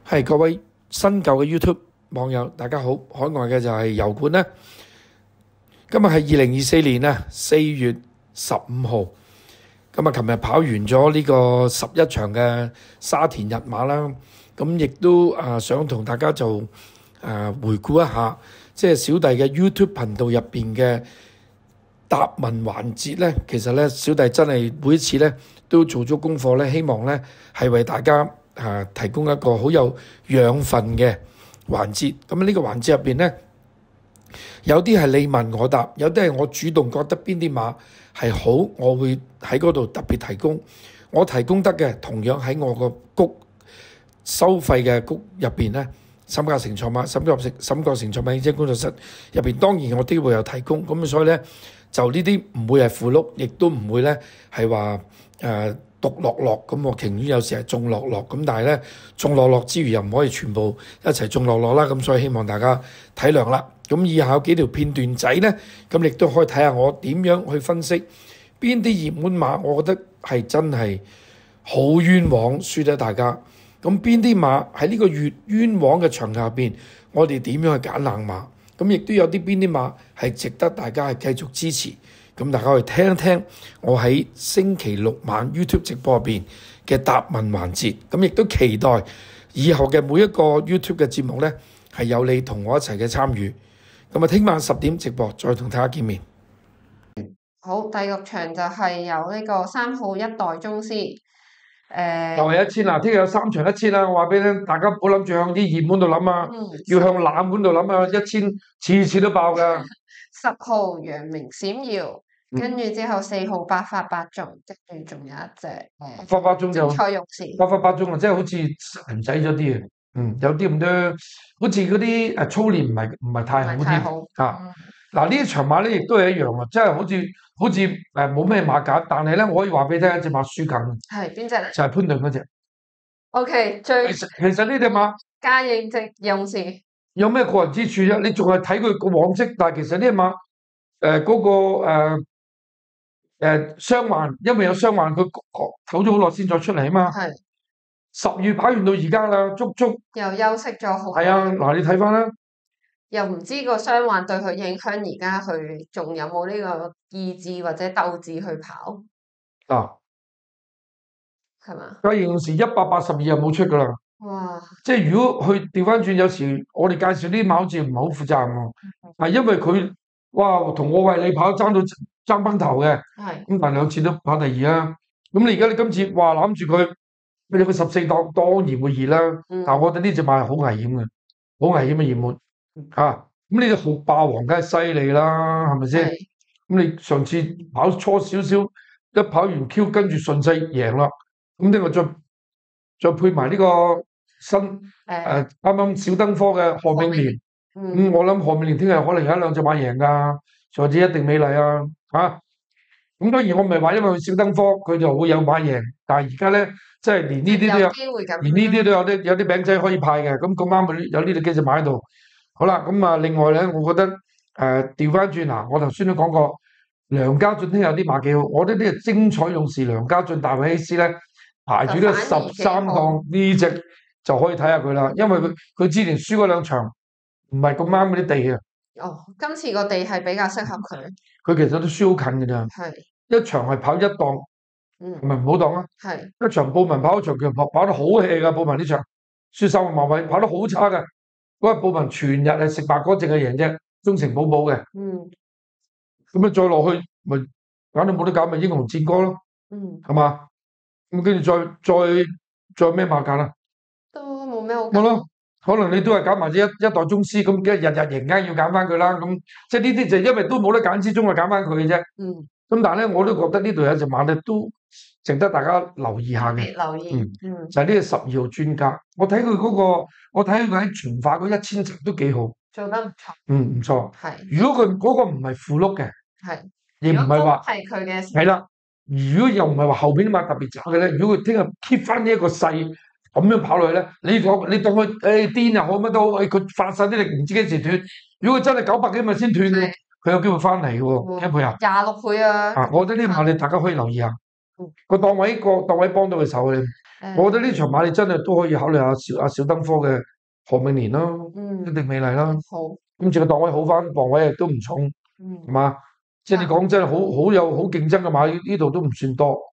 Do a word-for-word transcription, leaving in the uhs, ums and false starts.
係各位新舊嘅 YouTube 網友，大家好！海外嘅就係油管啦。今日係二零二四年啊四月十五號。咁啊，琴日跑完咗呢個十一場嘅沙田日馬啦。咁亦都啊想同大家就啊回顧一下，即係小弟嘅 YouTube 頻道入邊嘅答問環節咧。其實咧，小弟真係每一次咧都做咗功課咧，希望咧係為大家啊提供一個好有養分嘅環節。咁呢個環節入邊咧，有啲係你問我答，有啲係我主動覺得邊啲馬係好，我會喺嗰度特別提供。我提供得嘅，同樣喺我個谷收費嘅谷入邊咧，沈家成賽馬、沈國成、沈國成賽馬競爭工作室入邊，當然我都會有提供。咁所以咧，就呢啲唔會係附錄，亦都唔會咧係話誒獨樂樂咁。我情願有時係眾樂樂咁，但係咧眾樂樂之餘又唔可以全部一齊眾樂樂啦。咁所以希望大家體諒啦。咁以下有幾條片段仔咧，咁亦都可以睇下我點樣去分析邊啲熱門馬，我覺得係真係好冤枉輸咗大家。咁邊啲馬喺呢個越冤枉嘅場合入邊，我哋點樣去揀冷馬？咁亦都有啲邊啲馬係值得大家係繼續支持。咁大家去聽一聽我喺星期六晚 YouTube 直播入邊嘅答問環節。咁亦都期待以後嘅每一個 YouTube 嘅節目咧，係有你同我一齊嘅參與。咁啊，聽晚十點直播再同大家見面。 好，第六場就係由呢個三號一代宗師，誒、 又係一千啦，聽日有三場一千啦。我話俾你聽，大家唔好諗住向啲熱門度諗啊， 嗯， 要向冷門度諗啊。一千次次都爆㗎。 十號陽明閃耀， 嗯跟住之後四號百發百中，跟住仲有一隻百發百中就精彩勇士， 百發百中啊，即係好似神仔咗啲啊。嗯，有啲咁多，好似嗰啲誒操練唔係唔係太好啲唔係太好。 啊。 嗯嗱，呢一場馬咧亦都係一樣啊，即係好似好似誒冇咩馬揀，但係咧我可以話俾你聽，一隻馬輸緊， 係邊隻咧就係潘頓嗰隻。 ？OK，最其實其實呢隻馬嘉應隻勇士， 有咩個人之處啫？你仲係睇佢個往績，但係其實呢隻馬誒嗰個誒誒傷患，因為有傷患，佢唞咗好耐先再出嚟啊嘛。 係十月跑完到而家啦，足足又休息咗好係啊！嗱，你睇翻啦。 又唔知個傷患對佢影響，而家佢仲有冇呢個意志或者鬥志去跑， 嗱， 係嘛？ 嘉應勇士一百八十二日冇出噶啦， 哇！ 即係如果佢調翻轉，有時我哋介紹啲馬好似唔係好負責任喎，係因為佢哇同我為你跑爭到爭崩頭嘅， 係咁但係兩次都跑第二啦。咁你而家你今次哇攬住佢，你佢十四檔當然會熱啦， 嗯但係我覺得呢隻馬係好危險嘅，好危險嘅熱門啊！咁呢隻酷霸王梗係犀利啦，係咪先？ 係咁你上次跑初少少，一跑完 Q 跟住順勢贏啦。咁呢個再再配埋呢個新誒誒啱啱小登科嘅何永年，咁、 嗯我諗何永年聽日可能有一兩隻馬贏㗎，甚至一定美麗啊嚇！咁、當然我唔係話因為佢小登科佢就會有馬贏，但係而家咧即係連呢啲都有， 有機會咁， 連呢啲都有啲有啲餅仔可以派嘅。咁咁啱佢有呢啲幾隻馬喺度。好啦，咁啊另外咧，我覺得誒調翻轉嗱，我頭先都講過，梁家俊聽日有啲馬幾好，我覺得呢個精彩勇士梁家俊大衛希斯咧。排住呢個十三檔呢隻就可以睇下佢啦，因為佢佢之前輸嗰兩場唔係咁啱嗰啲地啊， 哦，今次個地係比較適合佢， 佢其實都輸好近嘅咋， 係一場係跑一檔， 嗯唔係唔好檔啊， 係一場布文跑一場佢跑跑得好 hea 噶，布文呢場輸三個馬位，跑得好差嘅，嗰日布文全日係食白果淨係贏啫，忠誠寶寶嘅， 嗯咁啊再落去咪搞到冇得搞咪英雄戰歌咯， 嗯係嘛？咁跟住再再再咩馬揀啊？ 都冇咩好冇咯，可能你都係揀埋隻一一代宗師咁，日日贏梗要揀翻佢啦。咁即係呢啲就因為都冇得揀之中，係揀翻佢嘅啫。 嗯， 咁但係咧，我都覺得呢度有隻馬咧都值得大家留意下嘅。 留意， 嗯， 嗯就係呢個十二號專家。我睇佢嗰個，我睇佢喺全化嗰一千集都幾好。 做得唔錯， 嗯，唔錯。 係如果佢嗰個唔係附碌嘅， 係， 亦唔係話係佢嘅， 係啦。如果又唔係話後邊啲馬特別渣嘅咧，如果佢聽日 keep 翻呢一個勢咁樣跑落去咧，你講你當佢誒癲又好乜都好，誒佢發晒啲力唔知幾時斷。如果佢真係九百幾米先斷嘅，佢有機會翻嚟嘅喎，一倍啊！ 廿六倍啊！ 啊，我覺得呢啲馬你大家可以留意下。 個檔位個檔位幫到佢手嘅。 誒， 我覺得呢場馬你真係都可以考慮下小阿小登科嘅何永年啦， 嗯一定美麗啦。 好， 跟住個檔位好翻，磅位亦都唔重， 嗯係嘛？即係你講真係好好有好競爭嘅馬，呢度都唔算多。